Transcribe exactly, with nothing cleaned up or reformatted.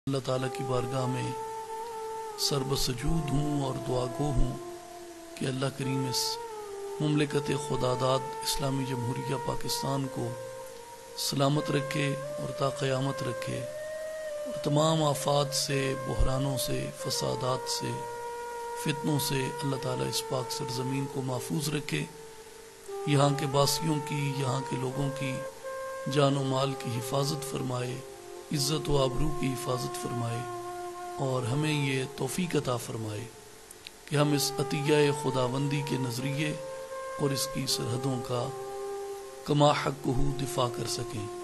अल्लाह ताला की बारगाह में सरबसजूद हूँ और दुआगो हूँ कि अल्लाह करीम इस मुमलिकत खुदादाद इस्लामी जमहूरिया पाकिस्तान को सलामत रखे और ता क़यामत रखे और तमाम आफात से, बहरानों से, फसादात से, फितनों से अल्लाह ताला इस पाक सरज़मीन को महफूज रखे। यहाँ के बासियों की, यहाँ के लोगों की जान व माल की हिफाजत फरमाए, इज़्ज़त व आबरू की हिफाजत फरमाए और हमें ये तौफीक अता फरमाए कि हम इस अतिया खुदाबंदी के नज़रिए और इसकी सरहदों का कमा हक़्क़ुहू दिफा कर सकें।